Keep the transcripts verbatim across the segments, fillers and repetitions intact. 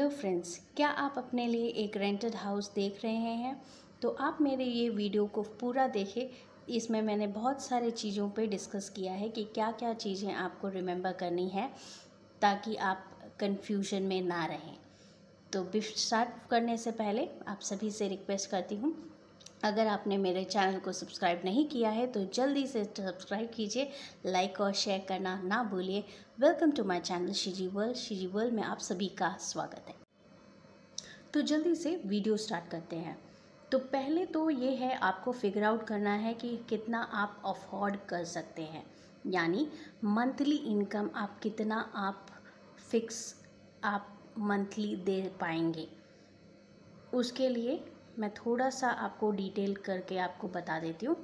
Hello friends, क्या आप अपने लिए एक रेंटेड हाउस देख रहे हैं? तो आप मेरे ये वीडियो को पूरा देखें। इसमें मैंने बहुत सारे चीज़ों पे डिस्कस किया है कि क्या क्या चीज़ें आपको रिमेंबर करनी है ताकि आप कंफ्यूजन में ना रहें। तो स्टार्ट करने से पहले आप सभी से रिक्वेस्ट करती हूँ, अगर आपने मेरे चैनल को सब्सक्राइब नहीं किया है तो जल्दी से सब्सक्राइब कीजिए, लाइक और शेयर करना ना भूलिए। Welcome to my channel Shreeji world. Shreeji world में आप सभी का स्वागत है। तो जल्दी से वीडियो स्टार्ट करते हैं। तो पहले तो ये है, आपको फिगर आउट करना है कि कितना आप अफोर्ड कर सकते हैं, यानी मंथली इनकम आप कितना आप फिक्स आप मंथली दे पाएंगे। उसके लिए मैं थोड़ा सा आपको डिटेल करके आपको बता देती हूँ।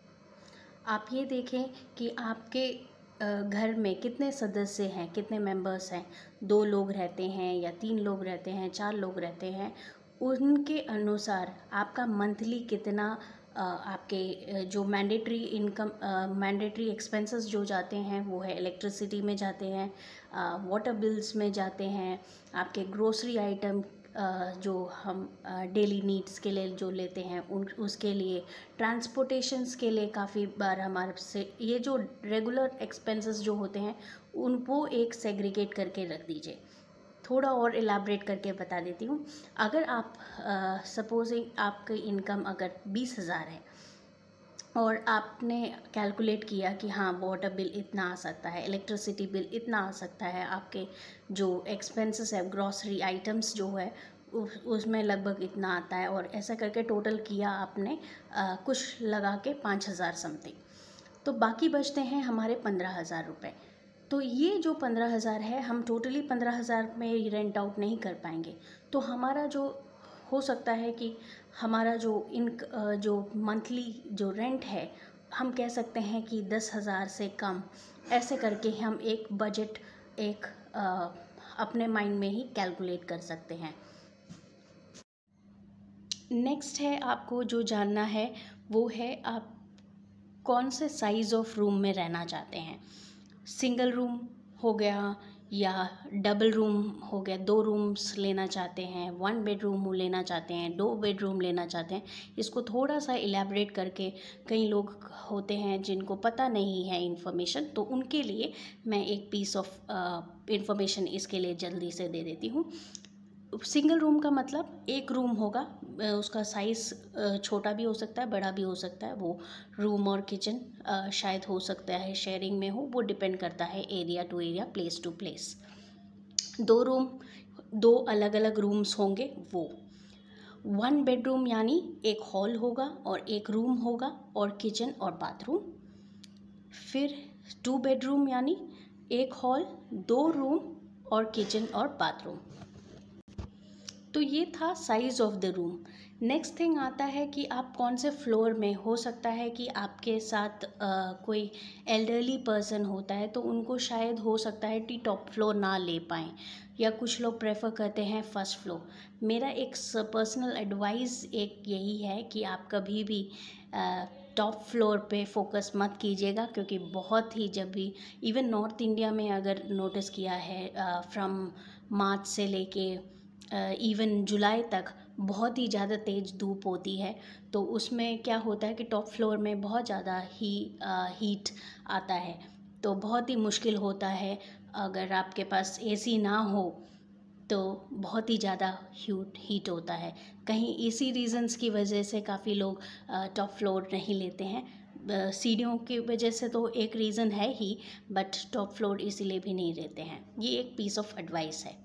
आप ये देखें कि आपके घर में कितने सदस्य हैं, कितने मेंबर्स हैं। दो लोग रहते हैं या तीन लोग रहते हैं, चार लोग रहते हैं, उनके अनुसार आपका मंथली कितना आपके जो मैंडेटरी इनकम मैंडेटरी एक्सपेंसेस जो जाते हैं वो है इलेक्ट्रिसिटी में जाते हैं, वाटर बिल्स में जाते हैं, आपके ग्रोसरी आइटम जो हम डेली नीड्स के लिए जो लेते हैं उन उसके लिए, ट्रांसपोर्टेशंस के लिए काफ़ी बार हमारे से ये जो रेगुलर एक्सपेंसेस जो होते हैं उनको एक सेग्रीगेट करके रख दीजिए। थोड़ा और इलाबरेट करके बता देती हूँ। अगर आप सपोजिंग आपकी इनकम अगर बीस हज़ार है और आपने कैलकुलेट किया कि हाँ वाटर बिल इतना आ सकता है, इलेक्ट्रिसिटी बिल इतना आ सकता है, आपके जो एक्सपेंसेस है ग्रॉसरी आइटम्स जो है उस उसमें लगभग इतना आता है, और ऐसा करके टोटल किया आपने आ, कुछ लगा के पाँच हज़ार समथिंग, तो बाकी बचते हैं हमारे पंद्रह हज़ार रुपये। तो ये जो पंद्रह हज़ार है हम टोटली पंद्रह हज़ार में रेंट आउट नहीं कर पाएंगे। तो हमारा जो हो सकता है कि हमारा जो इन जो मंथली जो रेंट है हम कह सकते हैं कि दस हज़ार से कम, ऐसे करके हम एक बजट एक आ, अपने माइंड में ही कैलकुलेट कर सकते हैं। नेक्स्ट है आपको जो जानना है वो है आप कौन से साइज़ ऑफ रूम में रहना चाहते हैं। सिंगल रूम हो गया या डबल रूम हो गया, दो रूम्स लेना चाहते हैं, वन बेडरूम लेना चाहते हैं, दो बेडरूम लेना चाहते हैं। इसको थोड़ा सा इलेबरेट करके, कई लोग होते हैं जिनको पता नहीं है इन्फॉर्मेशन, तो उनके लिए मैं एक पीस ऑफ इन्फॉर्मेशन इसके लिए जल्दी से दे देती हूँ। सिंगल रूम का मतलब एक रूम होगा, उसका साइज़ छोटा भी हो सकता है, बड़ा भी हो सकता है। वो रूम और किचन शायद हो सकता है शेयरिंग में हो, वो डिपेंड करता है area to area, place to place. दो रूम, दो अलग अलग रूम्स होंगे। वो वन बेडरूम यानी एक हॉल होगा और एक रूम होगा और किचन और बाथरूम। फिर टू बेडरूम यानी एक हॉल, दो रूम और किचन और बाथरूम। तो ये था size of the room. Next thing आता है कि आप कौन से फ्लोर में, हो सकता है कि आपके साथ आ, कोई एल्डरली पर्सन होता है तो उनको शायद हो सकता है कि टॉप फ्लोर ना ले पाएँ, या कुछ लोग प्रेफर करते हैं फर्स्ट फ्लोर। मेरा एक पर्सनल एडवाइस एक यही है कि आप कभी भी टॉप फ्लोर पे फोकस मत कीजिएगा, क्योंकि बहुत ही, जब भी इवन नॉर्थ इंडिया में अगर नोटिस किया है फ्रॉम मार्च से लेके इवन जुलाई तक बहुत ही ज़्यादा तेज़ धूप होती है, तो उसमें क्या होता है कि टॉप फ्लोर में बहुत ज़्यादा ही हीट आता है। तो बहुत ही मुश्किल होता है, अगर आपके पास एसी ना हो तो बहुत ही ज़्यादा हीट हीट होता है। कहीं इसी रीज़न्स की वजह से काफ़ी लोग टॉप फ्लोर नहीं लेते हैं। सीढ़ियों की वजह से तो एक रीज़न है ही, बट टॉप फ्लोर इसीलिए भी नहीं लेते हैं। ये एक पीस ऑफ एडवाइस है।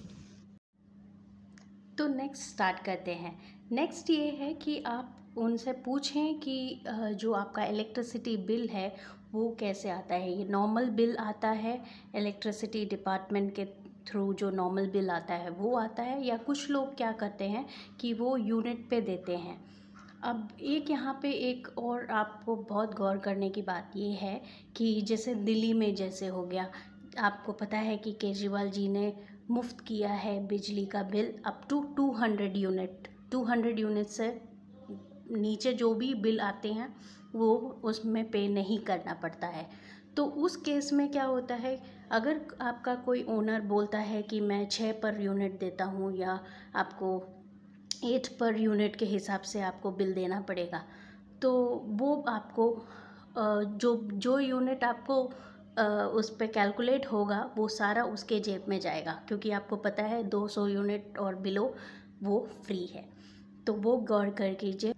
तो नेक्स्ट स्टार्ट करते हैं। नेक्स्ट ये है कि आप उनसे पूछें कि जो आपका इलेक्ट्रिसिटी बिल है वो कैसे आता है। ये नॉर्मल बिल आता है, इलेक्ट्रिसिटी डिपार्टमेंट के थ्रू जो नॉर्मल बिल आता है वो आता है, या कुछ लोग क्या करते हैं कि वो यूनिट पे देते हैं। अब एक यहाँ पे एक और आपको बहुत गौर करने की बात ये है कि जैसे दिल्ली में जैसे हो गया, आपको पता है कि केजरीवाल जी ने मुफ्त किया है बिजली का bill up to two hundred unit. Two hundred unit से नीचे जो भी बिल आते हैं वो उसमें पे नहीं करना पड़ता है। तो उस केस में क्या होता है, अगर आपका कोई ओनर बोलता है कि मैं छः पर यूनिट देता हूँ या आपको एट पर यूनिट के हिसाब से आपको बिल देना पड़ेगा, तो वो आपको जो जो यूनिट आपको उस पे कैलकुलेट होगा वो सारा उसके जेब में जाएगा, क्योंकि आपको पता है दो सौ यूनिट और बिलो वो फ्री है। तो वो गौर कर कीजिए।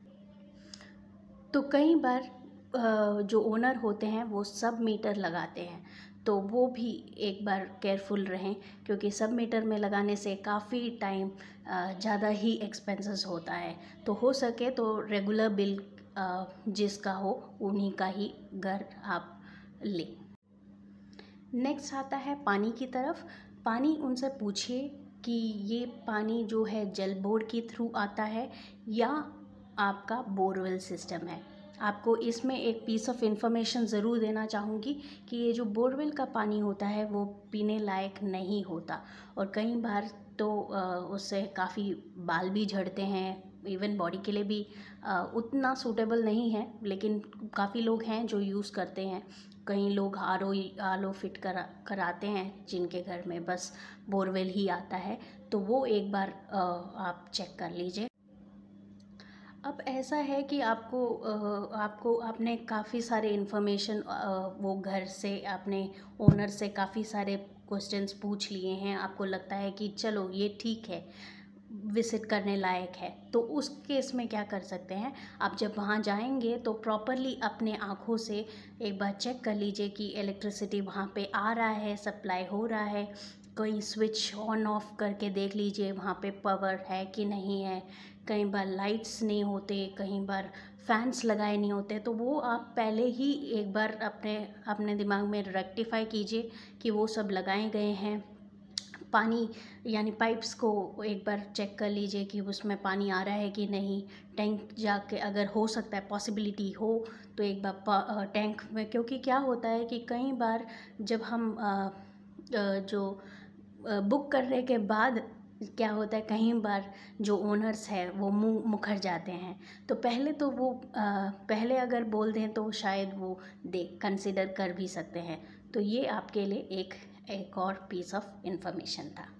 तो कई बार जो ओनर होते हैं वो सब मीटर लगाते हैं, तो वो भी एक बार केयरफुल रहें, क्योंकि सब मीटर में लगाने से काफ़ी टाइम ज़्यादा ही एक्सपेंसेस होता है। तो हो सके तो रेगुलर बिल जिसका हो उन्हीं का ही घर आप लें। नेक्स्ट आता है पानी की तरफ। पानी उनसे पूछिए कि ये पानी जो है जल बोर्ड के थ्रू आता है या आपका बोरवेल सिस्टम है। आपको इसमें एक पीस ऑफ इंफॉर्मेशन ज़रूर देना चाहूँगी कि ये जो बोरवेल का पानी होता है वो पीने लायक नहीं होता, और कई बार तो उससे काफ़ी बाल भी झड़ते हैं, इवन बॉडी के लिए भी उतना सूटेबल नहीं है, लेकिन काफ़ी लोग हैं जो यूज़ करते हैं। कई लोग R O R O fit करा कराते हैं जिनके घर में बस बोरवेल ही आता है, तो वो एक बार आप चेक कर लीजिए। अब ऐसा है कि आपको आपको आपने काफ़ी सारे इन्फॉर्मेशन वो घर से आपने ओनर से काफ़ी सारे क्वेश्चंस पूछ लिए हैं, आपको लगता है कि चलो ये ठीक है, विज़िट करने लायक है, तो उस केस में क्या कर सकते हैं, आप जब वहाँ जाएंगे तो प्रॉपरली अपने आँखों से एक बार चेक कर लीजिए कि इलेक्ट्रिसिटी वहाँ पे आ रहा है, सप्लाई हो रहा है। कहीं स्विच ऑन ऑफ करके देख लीजिए वहाँ पे पावर है कि नहीं है। कई बार लाइट्स नहीं होते, कई बार फैंस लगाए नहीं होते, तो वो आप पहले ही एक बार अपने अपने दिमाग में रेक्टिफाई कीजिए कि वो सब लगाए गए हैं। पानी यानी पाइप्स को एक बार चेक कर लीजिए कि उसमें पानी आ रहा है कि नहीं। टैंक जाके अगर हो सकता है पॉसिबिलिटी हो तो एक बार टैंक में, क्योंकि क्या होता है कि कई बार जब हम आ, जो बुक करने के बाद क्या होता है, कई बार जो ओनर्स है वो मुँह मुकर जाते हैं, तो पहले तो वो आ, पहले अगर बोल दें तो शायद वो देख कंसिडर कर भी सकते हैं। तो ये आपके लिए एक एक और पीस ऑफ इंफॉर्मेशन था।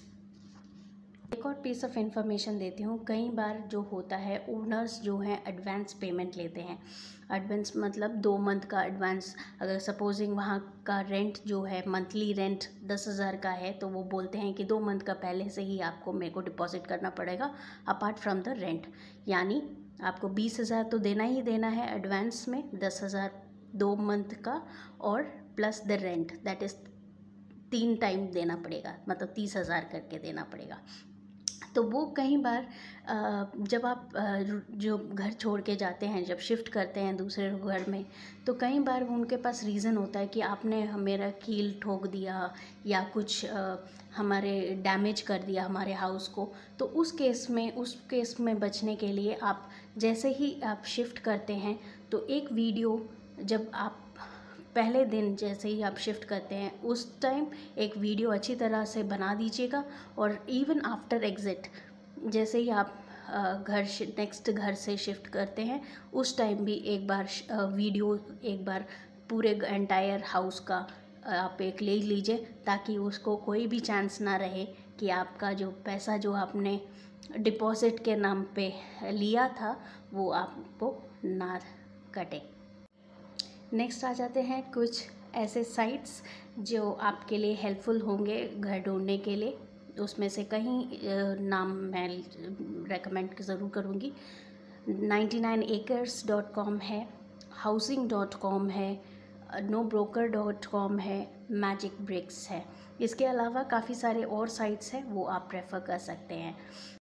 एक और पीस ऑफ इंफॉर्मेशन देती हूँ। कई बार जो होता है ओनर्स जो हैं एडवांस पेमेंट लेते हैं। एडवांस मतलब दो मंथ का एडवांस। अगर सपोजिंग वहाँ का रेंट जो है मंथली रेंट दस हज़ार का है, तो वो बोलते हैं कि दो मंथ का पहले से ही आपको मेरे को डिपॉजिट करना पड़ेगा अपार्ट फ्रॉम द रेंट, यानी आपको बीस हज़ार तो देना ही देना है एडवांस में, दस हज़ार दो मंथ का और plus the rent, that is तीन टाइम देना पड़ेगा, मतलब तीस हज़ार करके देना पड़ेगा। तो वो कई बार जब आप जो घर छोड़ के जाते हैं, जब शिफ्ट करते हैं दूसरे घर में, तो कई बार उनके पास रीज़न होता है कि आपने मेरा कील ठोक दिया या कुछ हमारे डैमेज कर दिया हमारे हाउस को। तो उस केस में उस केस में बचने के लिए आप जैसे ही आप शिफ्ट करते हैं तो एक वीडियो, जब आप पहले दिन जैसे ही आप शिफ्ट करते हैं उस टाइम एक वीडियो अच्छी तरह से बना दीजिएगा, और इवन आफ्टर एग्ज़िट जैसे ही आप घर नेक्स्ट घर से शिफ्ट करते हैं उस टाइम भी एक बार वीडियो एक बार पूरे एंटायर हाउस का आप एक ले लीजिए, ताकि उसको कोई भी चांस ना रहे कि आपका जो पैसा जो आपने डिपॉजिट के नाम पे लिया था वो आपको ना कटे। नेक्स्ट आ जाते हैं कुछ ऐसे साइट्स जो आपके लिए हेल्पफुल होंगे घर ढूंढने के लिए। उसमें से कहीं नाम मैं रेकमेंड ज़रूर करूँगी। Ninety nine acres dot com है, हाउसिंग डॉट कॉम है, नो ब्रोकर डॉट कॉम है, मैजिक ब्रिक्स है। इसके अलावा काफ़ी सारे और साइट्स हैं, वो आप रेफ़र कर सकते हैं।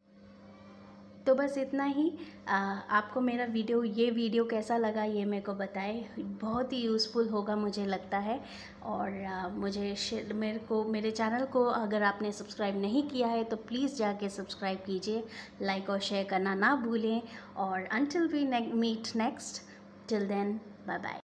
तो बस इतना ही। आ, आपको मेरा वीडियो ये वीडियो कैसा लगा ये मेरे को बताएं, बहुत ही यूज़फुल होगा मुझे लगता है। और आ, मुझे मेरे को मेरे चैनल को अगर आपने सब्सक्राइब नहीं किया है तो प्लीज़ जाके सब्सक्राइब कीजिए, लाइक और शेयर करना ना भूलें। और until we meet next, till then bye bye.